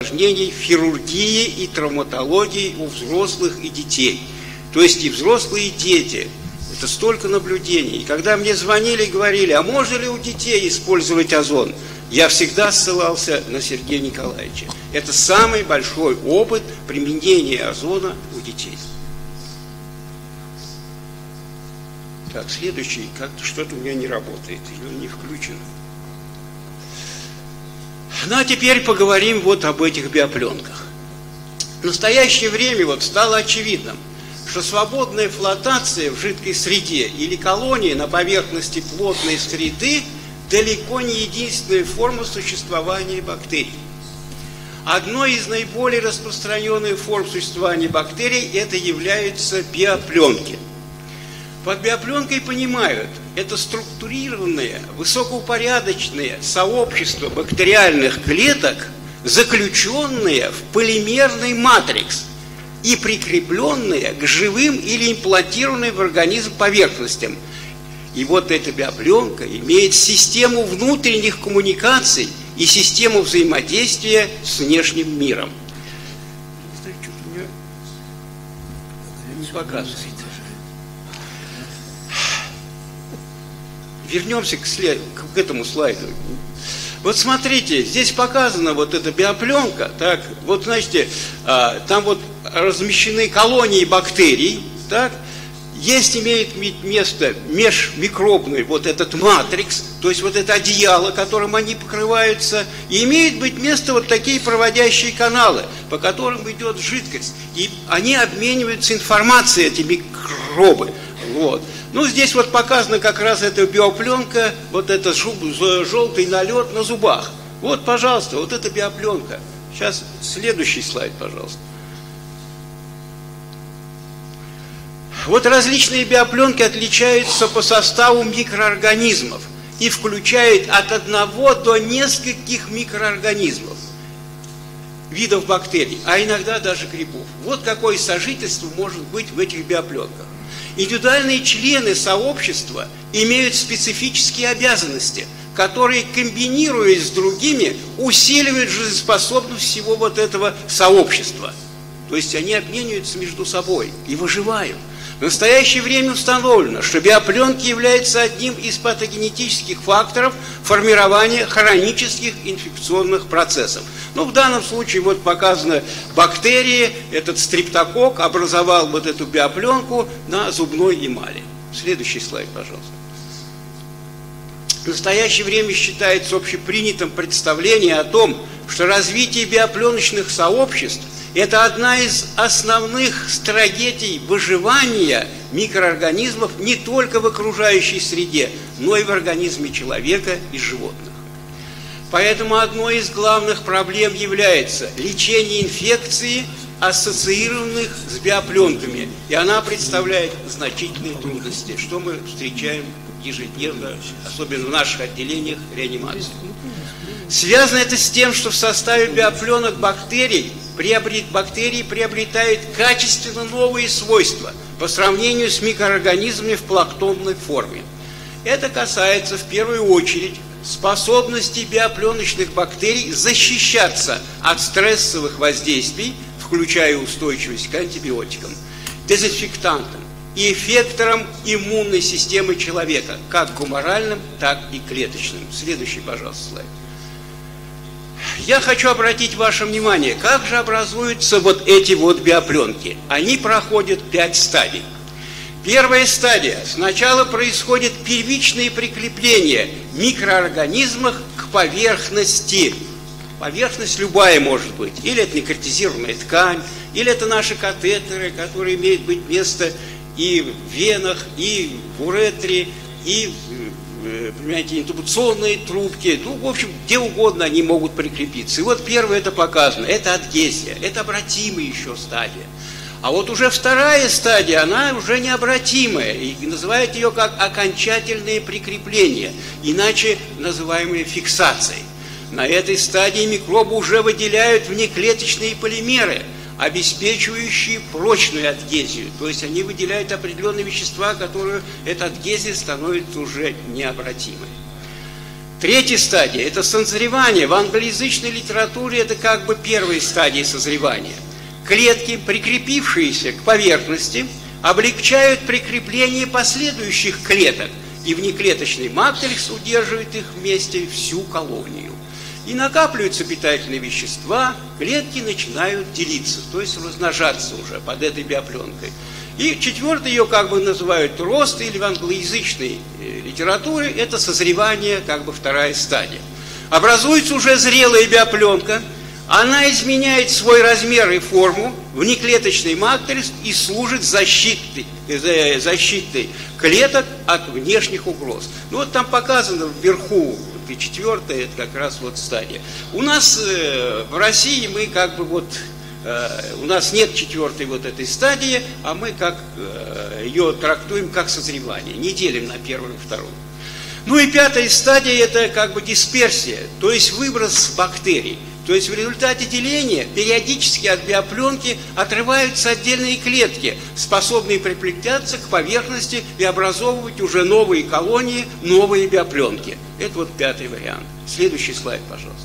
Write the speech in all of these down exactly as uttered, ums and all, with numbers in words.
осложнений в хирургии и травматологии у взрослых и детей. То есть и взрослые, и дети. Это столько наблюдений. И когда мне звонили и говорили, а можно ли у детей использовать озон, я всегда ссылался на Сергея Николаевича. Это самый большой опыт применения озона у детей. Так, следующий, как-то что-то у меня не работает, или не включено. Ну, а теперь поговорим вот об этих биопленках. В настоящее время вот стало очевидным, что свободная флотация в жидкой среде или колонии на поверхности плотной среды далеко не единственная форма существования бактерий. Одной из наиболее распространенных форм существования бактерий это являются биопленки. Под биопленкой понимают, это структурированное, высокоупорядоченное сообщество бактериальных клеток, заключенные в полимерный матрикс и прикрепленные к живым или имплантированным в организм поверхностям. И вот эта биопленка имеет систему внутренних коммуникаций и систему взаимодействия с внешним миром. Не знаю, что-то у меня не показывает. Вернемся к, след... к этому слайду. Вот смотрите, здесь показана вот эта биопленка. Так, вот, знаете, там вот размещены колонии бактерий. Так, есть, имеет место межмикробный вот этот матрикс, то есть вот это одеяло, которым они покрываются. И имеет быть место вот такие проводящие каналы, по которым идет жидкость. И они обмениваются информацией, эти микробы. Вот. Ну, здесь вот показана как раз эта биопленка, вот этот желтый налет на зубах. Вот, пожалуйста, вот эта биопленка. Сейчас следующий слайд, пожалуйста. Вот различные биопленки отличаются по составу микроорганизмов и включают от одного до нескольких микроорганизмов, видов бактерий, а иногда даже грибов. Вот какое сожительство может быть в этих биопленках. Индивидуальные члены сообщества имеют специфические обязанности, которые, комбинируясь с другими, усиливают жизнеспособность всего вот этого сообщества. То есть они обмениваются между собой и выживают. В настоящее время установлено, что биопленки являются одним из патогенетических факторов формирования хронических инфекционных процессов. Ну, в данном случае вот показано бактерии, этот стрептококк образовал вот эту биопленку на зубной эмали. Следующий слайд, пожалуйста. В настоящее время считается общепринятым представление о том, что развитие биопленочных сообществ – это одна из основных стратегий выживания микроорганизмов не только в окружающей среде, но и в организме человека и животных. Поэтому одной из главных проблем является лечение инфекции, ассоциированных с биопленками, и она представляет значительные трудности, что мы встречаем ежедневно, особенно в наших отделениях реанимации. Связано это с тем, что в составе биопленок бактерий приобрет, бактерии приобретают качественно новые свойства по сравнению с микроорганизмами в планктонной форме. Это касается в первую очередь способности биопленочных бактерий защищаться от стрессовых воздействий, включая устойчивость к антибиотикам, дезинфектантам и эффекторам иммунной системы человека, как гуморальным, так и клеточным. Следующий, пожалуйста, слайд. Я хочу обратить ваше внимание, как же образуются вот эти вот биопленки. Они проходят пять стадий. Первая стадия. Сначала происходит первичное прикрепление микроорганизмов к поверхности. Поверхность любая может быть. Или это некротизированная ткань, или это наши катетеры, которые имеют быть место и в венах, и в уретре, и понимаете, интубационные трубки, ну, в общем, где угодно они могут прикрепиться. И вот первое это показано, это адгезия, это обратимая еще стадия. А вот уже вторая стадия, она уже необратимая, и называют ее как окончательное прикрепление, иначе называемые фиксацией. На этой стадии микробы уже выделяют внеклеточные полимеры, обеспечивающие прочную адгезию. То есть они выделяют определенные вещества, которые эта адгезия становится уже необратимой. Третья стадия – это созревание. В англоязычной литературе это как бы первая стадия созревания. Клетки, прикрепившиеся к поверхности, облегчают прикрепление последующих клеток, и внеклеточный матрикс удерживает их вместе всю колонию. И накапливаются питательные вещества, клетки начинают делиться, то есть размножаться уже под этой биопленкой. И четвертое ее как бы называют рост, или в англоязычной литературе это созревание, как бы вторая стадия. Образуется уже зрелая биопленка, она изменяет свой размер и форму, внеклеточный матрикс, и служит защитой, защитой клеток от внешних угроз. Ну вот там показано вверху, и четвертая, это как раз вот стадия. У нас э, в России мы как бы вот, э, у нас нет четвертой вот этой стадии, а мы как э, ее трактуем как созревание, не делим на первую и вторую. Ну и пятая стадия – это как бы дисперсия, то есть выброс бактерий. То есть в результате деления периодически от биопленки отрываются отдельные клетки, способные приплетаться к поверхности и образовывать уже новые колонии, новые биопленки. Это вот пятый вариант. Следующий слайд, пожалуйста.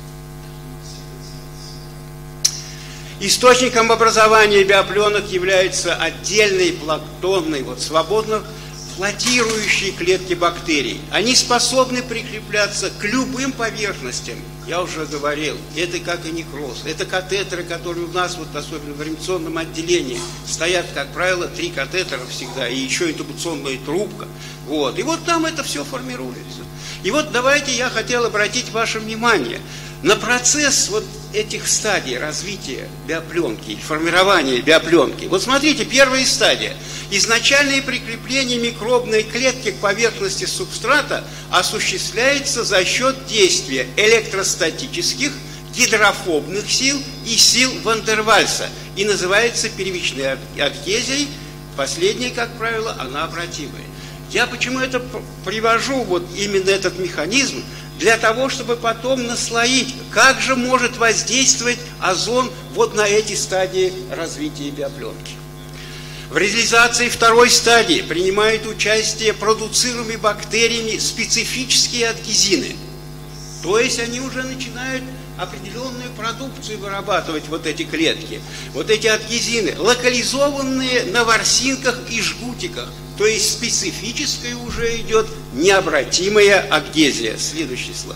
Источником образования биопленок являются отдельные планктонные, вот, свободно флотирующие клетки бактерий. Они способны прикрепляться к любым поверхностям. Я уже говорил, это как и некроз. Это катетеры, которые у нас, вот, особенно в реанимационном отделении, стоят, как правило, три катетера всегда, и еще интубационная трубка. Вот. И вот там это все формируется. И вот давайте я хотел обратить ваше внимание на процесс вот этих стадий развития биопленки, формирования биопленки. Вот смотрите, первая стадия. Изначальное прикрепление микробной клетки к поверхности субстрата осуществляется за счет действия электростатических, гидрофобных сил и сил Ван дер Вальса и называется первичной адгезией. Последняя, как правило, она обратимая. Я почему это привожу, вот именно этот механизм, для того, чтобы потом наслоить, как же может воздействовать озон вот на эти стадии развития биопленки. В реализации второй стадии принимают участие продуцируемые бактериями специфические адгезины. То есть они уже начинают определенную продукцию вырабатывать, вот эти клетки. Вот эти адгезины, локализованные на ворсинках и жгутиках. То есть специфическая уже идет необратимая адгезия. Следующий слайд.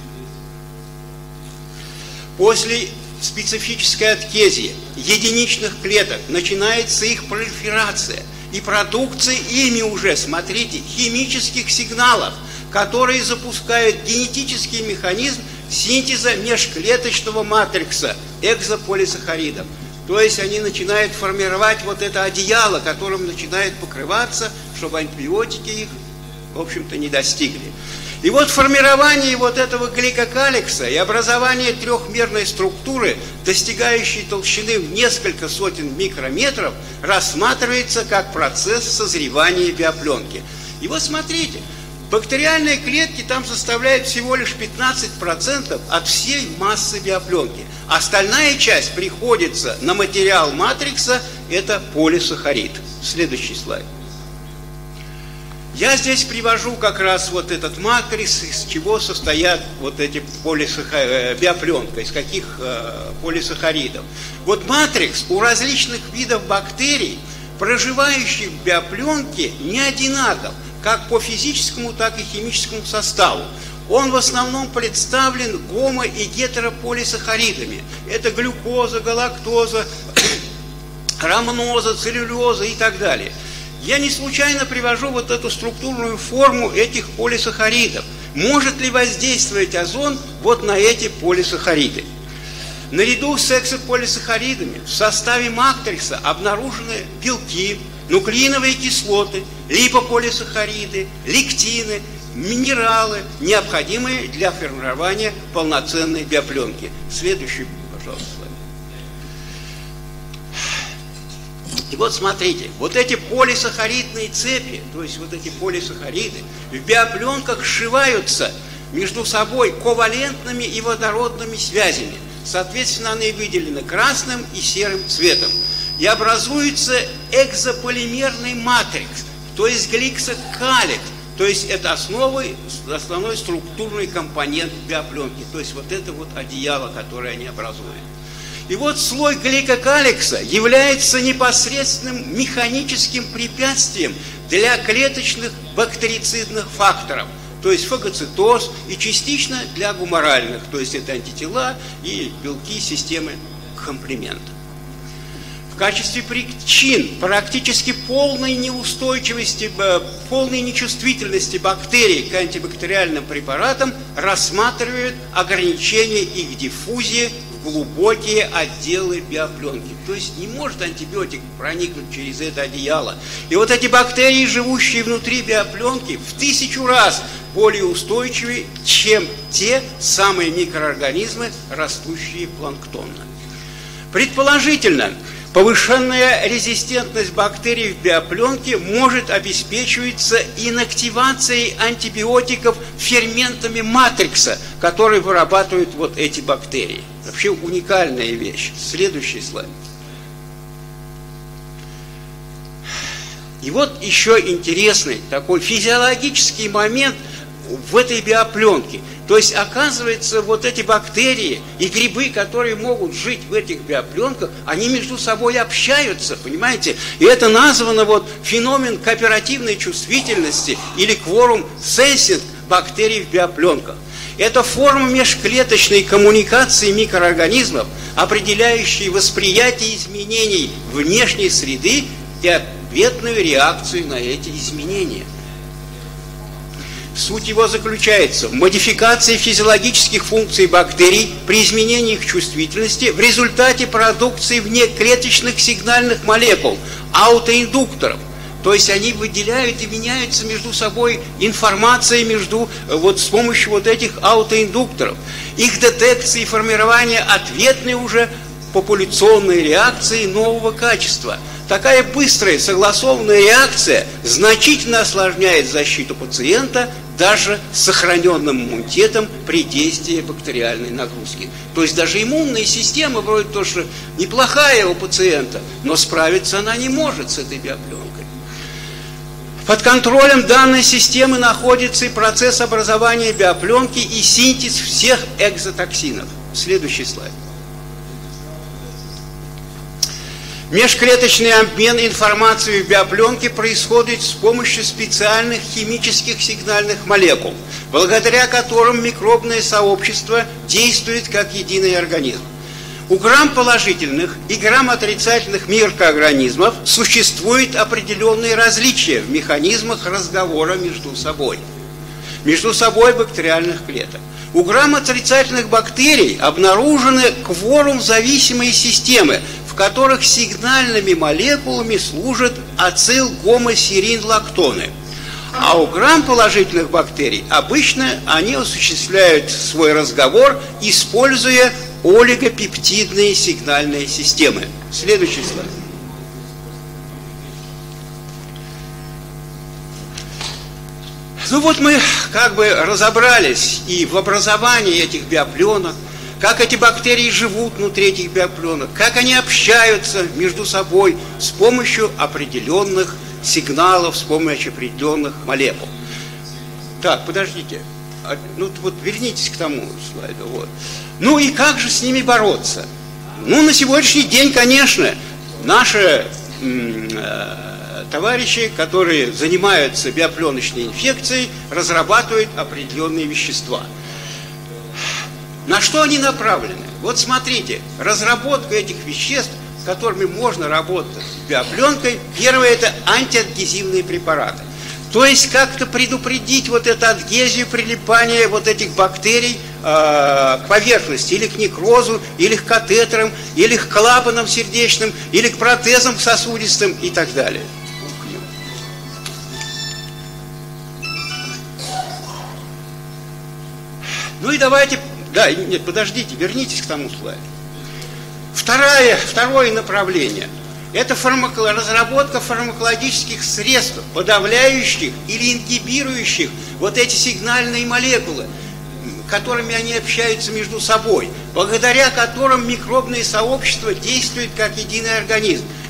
После специфической адгезии единичных клеток начинается их пролиферация и продукция ими уже, смотрите, химических сигналов, которые запускают генетический механизм синтеза межклеточного матрикса экзополисахаридов. То есть они начинают формировать вот это одеяло, которым начинает покрываться, чтобы антибиотики их, в общем-то, не достигли. И вот формирование вот этого гликокаликса и образование трехмерной структуры, достигающей толщины в несколько сотен микрометров, рассматривается как процесс созревания биопленки. И вот смотрите, бактериальные клетки там составляют всего лишь пятнадцать процентов от всей массы биопленки. Остальная часть приходится на материал матрикса, это полисахарид. Следующий слайд. Я здесь привожу как раз вот этот матрикс, из чего состоят вот эти полисахар... биопленка, из каких э, полисахаридов. Вот матрикс у различных видов бактерий, проживающих в биопленке, не одинаков, как по физическому, так и химическому составу. Он в основном представлен гомо- и гетерополисахаридами. Это глюкоза, галактоза, рамноза, целлюлеза и так далее. Я не случайно привожу вот эту структурную форму этих полисахаридов. Может ли воздействовать озон вот на эти полисахариды? Наряду с эксополисахаридами в составе матрикса обнаружены белки, нуклеиновые кислоты, липополисахариды, лектины, минералы, необходимые для формирования полноценной биопленки. Следующий, пожалуйста, слайд. И вот смотрите, вот эти полисахаридные цепи, то есть вот эти полисахариды, в биопленках сшиваются между собой ковалентными и водородными связями. Соответственно, они выделены красным и серым цветом. И образуется экзополимерный матрикс, то есть гликсокаликс, То есть это основой, основной структурный компонент биопленки. То есть вот это вот одеяло, которое они образуют. И вот слой гликокаликса является непосредственным механическим препятствием для клеточных бактерицидных факторов, то есть фагоцитоз, и частично для гуморальных, то есть это антитела и белки системы комплемента. В качестве причин практически полной неустойчивости, полной нечувствительности бактерий к антибактериальным препаратам рассматривают ограничение их диффузии в глубокие отделы биопленки. То есть не может антибиотик проникнуть через это одеяло. И вот эти бактерии, живущие внутри биопленки, в тысячу раз более устойчивы, чем те самые микроорганизмы, растущие планктонно. Предположительно, повышенная резистентность бактерий в биопленке может обеспечиваться инактивацией антибиотиков ферментами матрикса, которые вырабатывают вот эти бактерии. Вообще уникальная вещь. Следующий слайд. И вот еще интересный такой физиологический момент в этой биопленке. То есть, оказывается, вот эти бактерии и грибы, которые могут жить в этих биопленках, они между собой общаются, понимаете? И это названо вот феномен кооперативной чувствительности или кворум сенсинг бактерий в биопленках. Это форма межклеточной коммуникации микроорганизмов, определяющая восприятие изменений внешней среды и ответную реакцию на эти изменения. Суть его заключается в модификации физиологических функций бактерий при изменении их чувствительности в результате продукции внеклеточных сигнальных молекул, аутоиндукторов. То есть они выделяют и меняются между собой информацией между, вот, с помощью вот этих аутоиндукторов. Их детекции и формирование ответной уже популяционной реакции нового качества. Такая быстрая согласованная реакция значительно осложняет защиту пациента даже с сохраненным иммунитетом при действии бактериальной нагрузки. То есть даже иммунная система, вроде то, что неплохая у пациента, но справиться она не может с этой биопленкой. Под контролем данной системы находится и процесс образования биопленки и синтез всех экзотоксинов. Следующий слайд. Межклеточный обмен информацией в биопленке происходит с помощью специальных химических сигнальных молекул, благодаря которым микробное сообщество действует как единый организм. У грамположительных и грамотрицательных микроорганизмов существуют определенные различия в механизмах разговора между собой. Между собой бактериальных клеток. У грамотрицательных бактерий обнаружены кворум-зависимые системы, в которых сигнальными молекулами служат ацил-гомосерин-лактоны. А у грамположительных бактерий обычно они осуществляют свой разговор, используя олигопептидные сигнальные системы. Следующий слайд. Ну вот мы как бы разобрались и в образовании этих биопленок, как эти бактерии живут внутри этих биопленок, как они общаются между собой с помощью определенных сигналов, с помощью определенных молекул. Так, подождите. Ну вот вернитесь к тому слайду. Вот. Ну и как же с ними бороться? Ну на сегодняшний день, конечно, наши э, товарищи, которые занимаются биопленочной инфекцией, разрабатывают определенные вещества. На что они направлены? Вот смотрите, разработка этих веществ, с которыми можно работать с биопленкой, первое – это антиадгезивные препараты. То есть как-то предупредить вот эту адгезию, прилипание вот этих бактерий э, к поверхности, или к некрозу, или к катетерам, или к клапанам сердечным, или к протезам сосудистым и так далее. Ну и давайте... Да, нет, подождите, вернитесь к тому слайду. Второе, второе направление – это фармако, разработка фармакологических средств, подавляющих или ингибирующих вот эти сигнальные молекулы, которыми они общаются между собой, благодаря которым микробное сообщество действует как единый организм.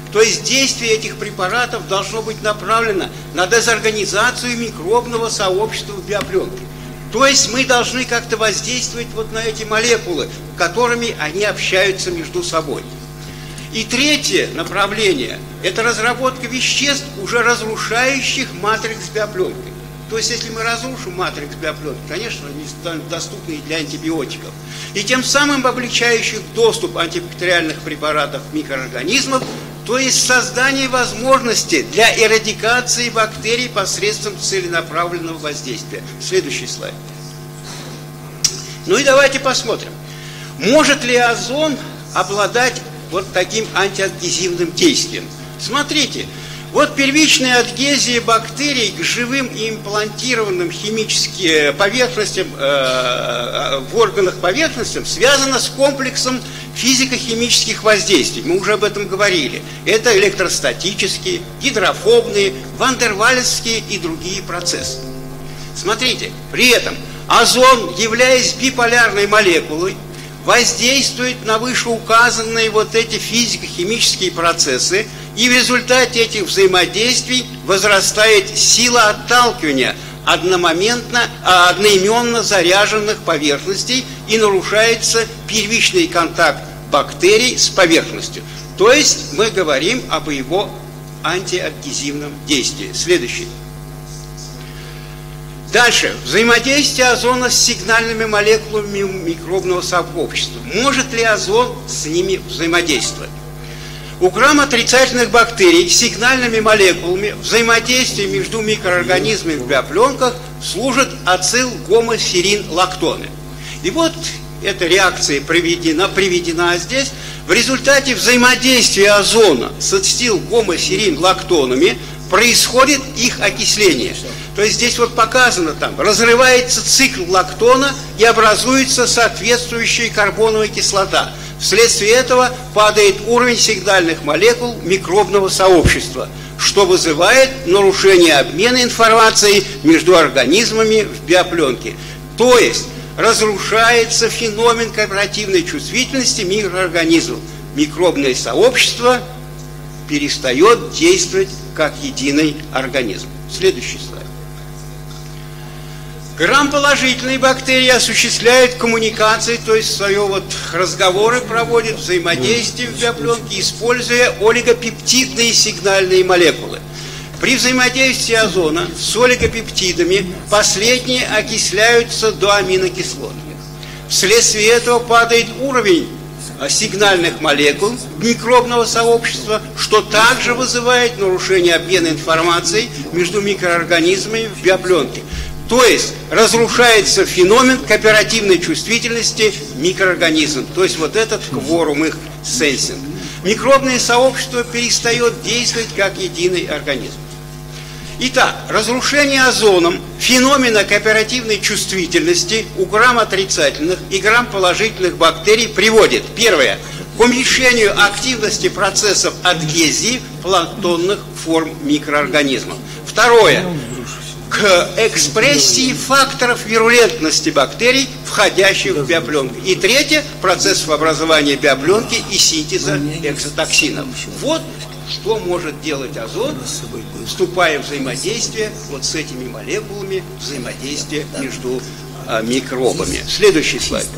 То есть действие этих препаратов должно быть направлено на дезорганизацию микробного сообщества в биопленке. То есть мы должны как-то воздействовать вот на эти молекулы, которыми они общаются между собой. И третье направление – это разработка веществ, уже разрушающих матрикс биопленки. То есть, если мы разрушим матрикс биопленки, конечно, они станут доступны для антибиотиков. И тем самым облегчающих доступ антибактериальных препаратов микроорганизмов, то есть создание возможности для эрадикации бактерий посредством целенаправленного воздействия. Следующий слайд. Ну и давайте посмотрим, может ли озон обладать вот таким антиадгезивным действием. Смотрите, вот первичная адгезия бактерий к живым и имплантированным химическим поверхностям, э, в органах поверхностям связана с комплексом физико-химических воздействий. Мы уже об этом говорили. Это электростатические, гидрофобные, вандервальсские и другие процессы. Смотрите, при этом озон, являясь биполярной молекулой, воздействует на вышеуказанные вот эти физико-химические процессы, и в результате этих взаимодействий возрастает сила отталкивания одномоментно, одноименно заряженных поверхностей и нарушается первичный контакт бактерий с поверхностью. То есть мы говорим об его антиадгезивном действии. Следующий. Дальше. Взаимодействие озона с сигнальными молекулами микробного сообщества. Может ли озон с ними взаимодействовать? У грамотрицательных бактерий с сигнальными молекулами взаимодействие между микроорганизмами в биопленках служит ацил-гомосерин-лактоны. И вот эта реакция приведена, приведена здесь. В результате взаимодействия озона с ацил-гомосерин-лактонами происходит их окисление. То есть здесь вот показано, там разрывается цикл лактона и образуется соответствующая карбоновая кислота. Вследствие этого падает уровень сигнальных молекул микробного сообщества, что вызывает нарушение обмена информацией между организмами в биопленке. То есть разрушается феномен кооперативной чувствительности микроорганизмов. Микробное сообщество перестает действовать как единый организм. Следующий слайд. Грамположительные бактерии осуществляют коммуникации, то есть свои вот разговоры проводят, взаимодействие в биопленке, используя олигопептидные сигнальные молекулы. При взаимодействии озона с олигопептидами последние окисляются до аминокислот. Вследствие этого падает уровень сигнальных молекул микробного сообщества, что также вызывает нарушение обмена информацией между микроорганизмами в биопленке. То есть разрушается феномен кооперативной чувствительности микроорганизмов. То есть вот этот кворум их сенсинг. Микробное сообщество перестает действовать как единый организм. Итак, разрушение озоном феномена кооперативной чувствительности у грамотрицательных и грамположительных бактерий приводит, первое, к уменьшению активности процессов адгезии планктонных форм микроорганизмов. Второе, к экспрессии факторов вирулентности бактерий, входящих в биопленку. И третье, процессов образования биопленки и синтеза экзотоксинов. Вот что может делать озон, вступая в взаимодействие вот с этими молекулами, взаимодействие между а, микробами. Следующий слайд.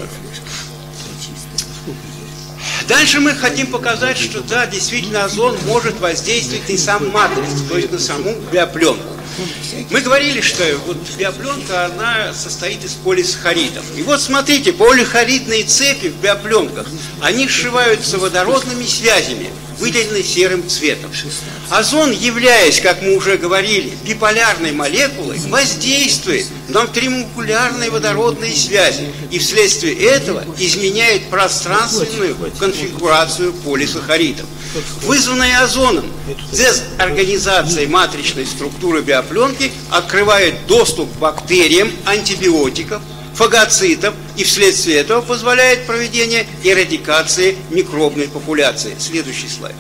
Дальше мы хотим показать, что да, действительно озон может воздействовать на сам матрикс, то есть на саму биопленку. Мы говорили, что вот биопленка, она состоит из полисахаридов. И вот смотрите, полисахаридные цепи в биопленках, они сшиваются водородными связями, выделены серым цветом. Озон, являясь, как мы уже говорили, биполярной молекулой, воздействует на внутримолекулярные водородные связи и вследствие этого изменяет пространственную конфигурацию полисахаридов. Вызванная озоном дезорганизация матричной структуры биопленки открывает доступ к бактериям, антибиотиков, фагоцитов и вследствие этого позволяет проведение эрадикации микробной популяции. Следующий слайд.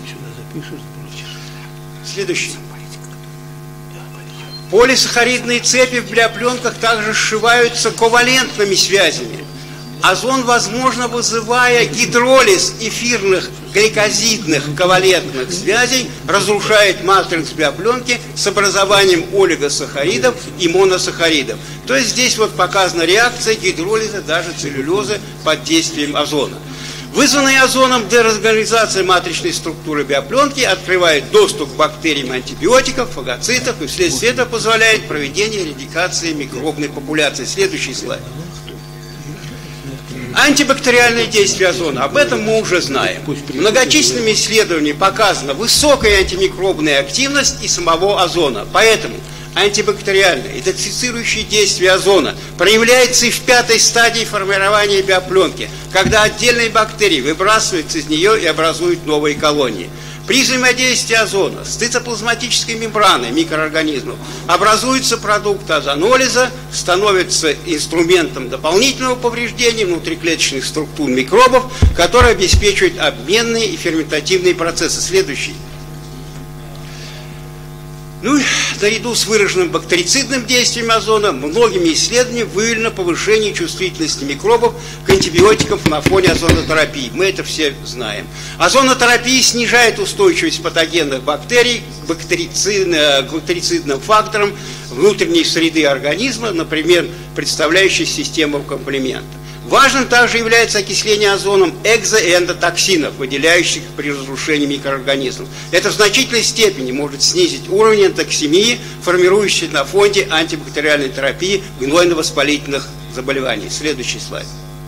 Следующий. Полисахаридные цепи в биопленках также сшиваются ковалентными связями. Озон, возможно, вызывая гидролиз эфирных гликозидных ковалентных связей разрушает матрикс биопленки с образованием олигосахаридов и моносахаридов. То есть здесь вот показана реакция гидролиза даже целлюлезы под действием озона. Вызванная озоном деразгонизация матричной структуры биопленки открывает доступ к бактериям, антибиотиков, фагоцитов и вследствие этого позволяет проведение эрадикации микробной популяции. Следующий слайд. Антибактериальное действие озона. Об этом мы уже знаем. Многочисленными исследованиями показана высокая антимикробная активность и самого озона. Поэтому антибактериальное и детоксицирующее действие озона проявляется и в пятой стадии формирования биопленки, когда отдельные бактерии выбрасываются из нее и образуют новые колонии. При взаимодействии озона с цитоплазматической мембраной микроорганизмов образуются продукты озонолиза, становятся инструментом дополнительного повреждения внутриклеточных структур микробов, которые обеспечивают обменные и ферментативные процессы. Следующий. Ну, наряду с выраженным бактерицидным действием озона, многими исследованиями выявлено повышение чувствительности микробов к антибиотикам на фоне озонотерапии. Мы это все знаем. Озонотерапия снижает устойчивость патогенных бактерий к бактерицидным, к бактерицидным факторам внутренней среды организма, например, представляющей систему комплемента. Важным также является окисление озоном экзо- и эндотоксинов, выделяющих при разрушении микроорганизмов. Это в значительной степени может снизить уровень эндотоксемии, формирующейся на фоне антибактериальной терапии гнойно-воспалительных заболеваний. Следующий слайд.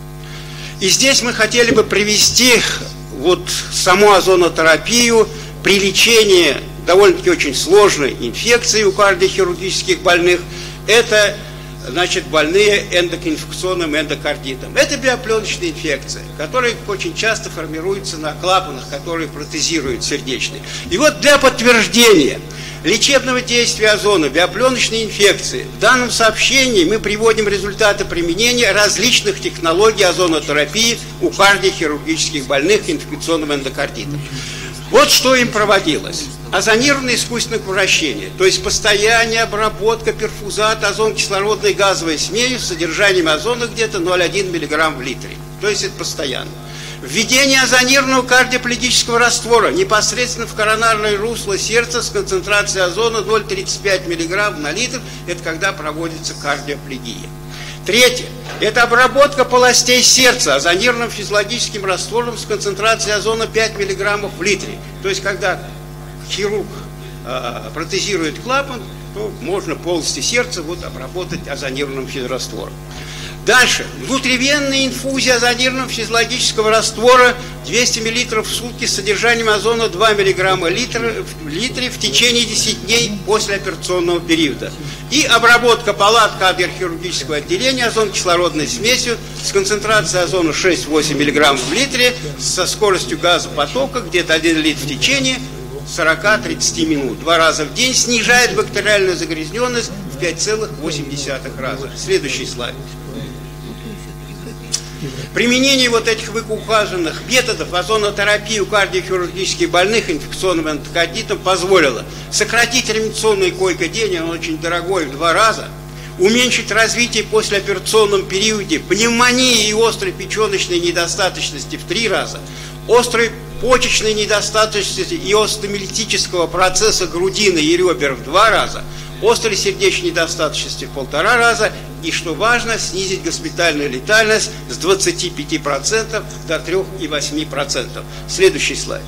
И здесь мы хотели бы привести вот саму озонотерапию при лечении довольно-таки очень сложной инфекции у кардиохирургических больных. Это значит, больные эндокинфекционным эндокардитом. Это биопленочная инфекция, которая очень часто формируется на клапанах, которые протезируют сердечные. И вот для подтверждения лечебного действия озона биопленочной инфекции в данном сообщении мы приводим результаты применения различных технологий озонотерапии у кардиохирургических больных инфекционным эндокардитом. Вот что им проводилось. Озонированное искусственное вращение, то есть постоянная обработка, перфузат, озон-кислородной газовой смесью с содержанием озона где-то ноль целых одна десятая миллиграмм в литре. То есть это постоянно. Введение озонированного кардиоплегического раствора непосредственно в коронарное русло сердца с концентрацией озона ноль целых тридцать пять миллиграмм на литр, это когда проводится кардиоплегия. Третье. Это обработка полостей сердца озонированным физиологическим раствором с концентрацией озона пять миллиграммов в литре. То есть, когда хирург э, протезирует клапан, то можно полости сердца вот обработать озонированным физраствором. Дальше. Внутривенная инфузия озонированного физиологического раствора двести миллилитров в сутки с содержанием озона два миллиграмма в литре в течение десяти дней после операционного периода. И обработка палат кардиохирургического отделения озон-кислородной смесью с концентрацией озона шесть-восемь миллиграмм в литре со скоростью газопотока где-то один литр в течение сорок-тридцать минут. Два раза в день снижает бактериальную загрязненность в пять целых восемь десятых раза. Следующий слайд. Применение вот этих вышеуказанных методов озонотерапии у кардиохирургических больных инфекционным эндокардитом позволило сократить реанимационное койко-день, он очень дорогой, в два раза, уменьшить развитие послеоперационном периоде пневмонии и острой печеночной недостаточности в три раза, острой почечной недостаточности и остеомиелитического процесса грудины и ребер в два раза, острой сердечной недостаточности в полтора раза и, что важно, снизить госпитальную летальность с двадцати пяти процентов до трёх целых восьми десятых процента. Следующий слайд.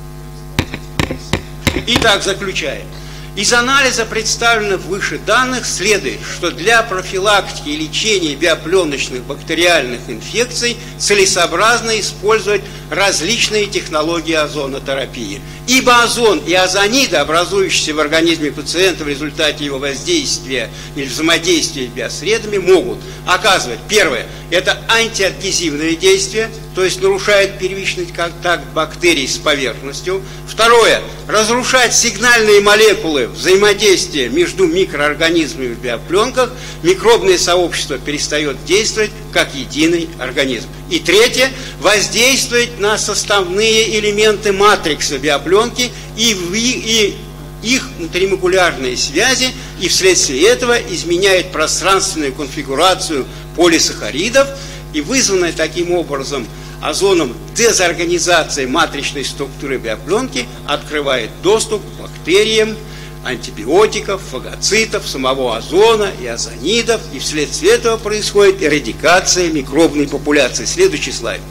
Итак, заключаем. Из анализа представленных выше данных следует, что для профилактики и лечения биопленочных бактериальных инфекций целесообразно использовать различные технологии озонотерапии. Ибо озон и озониды, образующиеся в организме пациента в результате его воздействия или взаимодействия с биосредами, могут оказывать, первое, это антиадгезивное действие, то есть нарушает первичный контакт бактерий с поверхностью. Второе, разрушать сигнальные молекулы взаимодействия между микроорганизмами в биопленках, микробное сообщество перестает действовать как единый организм. И третье, воздействовать на составные элементы матрикса биопленки и, в, и их внутримолекулярные связи, и вследствие этого изменяет пространственную конфигурацию полисахаридов, и вызванная таким образом озоном дезорганизация матричной структуры биопленки открывает доступ к бактериям, антибиотиков, фагоцитов, самого озона и озонидов, и вследствие этого происходит эрадикация микробной популяции. Следующий слайд.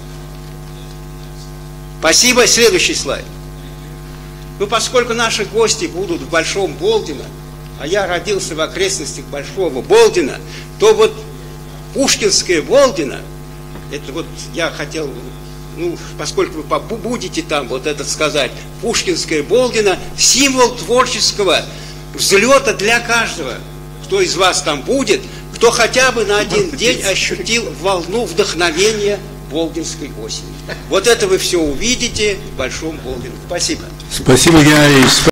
Спасибо. Следующий слайд. Ну, поскольку наши гости будут в Большом Болдино, а я родился в окрестностях Большого Болдина, то вот Пушкинское Болдино, это вот я хотел, ну, поскольку вы будете там, вот это сказать, Пушкинское Болдино, символ творческого взлета для каждого, кто из вас там будет, кто хотя бы на один день ощутил волну вдохновения Болдинской осени. Вот это вы все увидите в Большом Болдино. Спасибо. Спасибо, Геннадий.